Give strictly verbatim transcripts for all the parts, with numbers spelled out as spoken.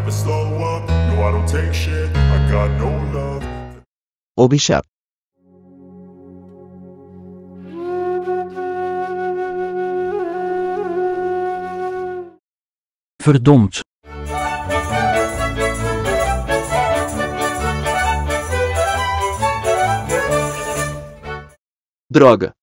never slow up. No, I don't take shit, I got no love. 어비샵 Verdomd. droga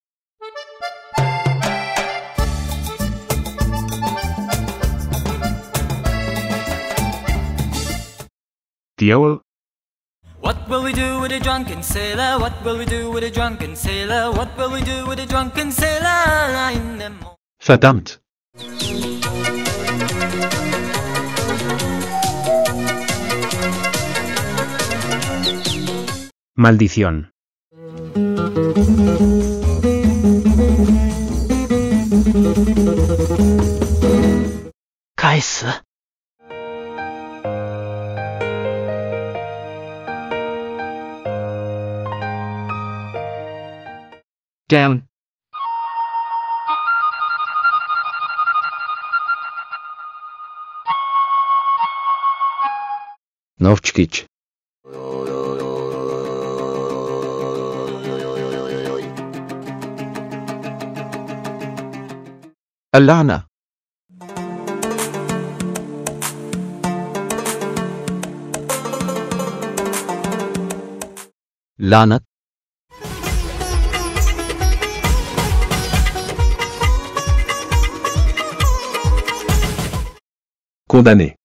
Djävul. What will we do with a drunken sailor? What will we do with a drunken sailor? What will we do with a drunken sailor in the morning? Verdammt. Maldición. Kaiser. down Novčkić اللعنة لعنة Condamné.